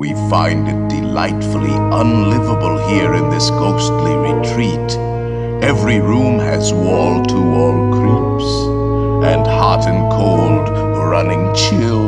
We find it delightfully unlivable here in this ghostly retreat. Every room has wall-to-wall creeps, and hot and cold running chill